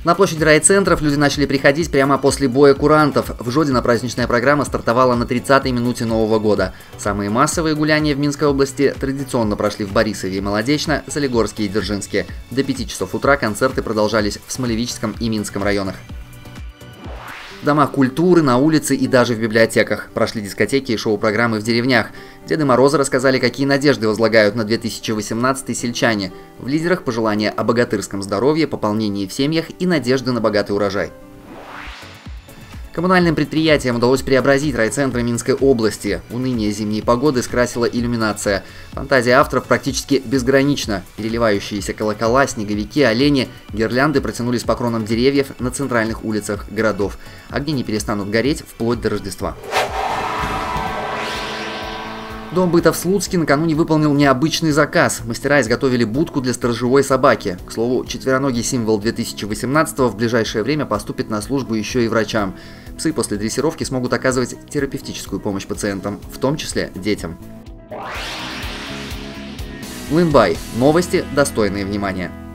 На площади райцентров люди начали приходить прямо после боя курантов. В Жодино праздничная программа стартовала на 30-й минуте Нового года. Самые массовые гуляния в Минской области традиционно прошли в Борисове и Молодечно, Солигорске и Дзержинске. До 5 часов утра концерты продолжались в Смолевическом и Минском районах. В домах культуры, на улице и даже в библиотеках прошли дискотеки и шоу-программы в деревнях. Деды Морозы рассказали, какие надежды возлагают на 2018 сельчане. В лидерах пожелания о богатырском здоровье, пополнении в семьях и надежды на богатый урожай. Коммунальным предприятиям удалось преобразить райцентры Минской области. Уныние зимней погоды скрасила иллюминация. Фантазия авторов практически безгранична. Переливающиеся колокола, снеговики, олени, гирлянды протянулись по кронам деревьев на центральных улицах городов. Огни не перестанут гореть вплоть до Рождества. Дом быта в Слуцке накануне выполнил необычный заказ. Мастера изготовили будку для сторожевой собаки. К слову, четвероногий символ 2018 в ближайшее время поступит на службу еще и врачам. Псы после дрессировки смогут оказывать терапевтическую помощь пациентам, в том числе детям. Лынбай. Новости, достойные внимания.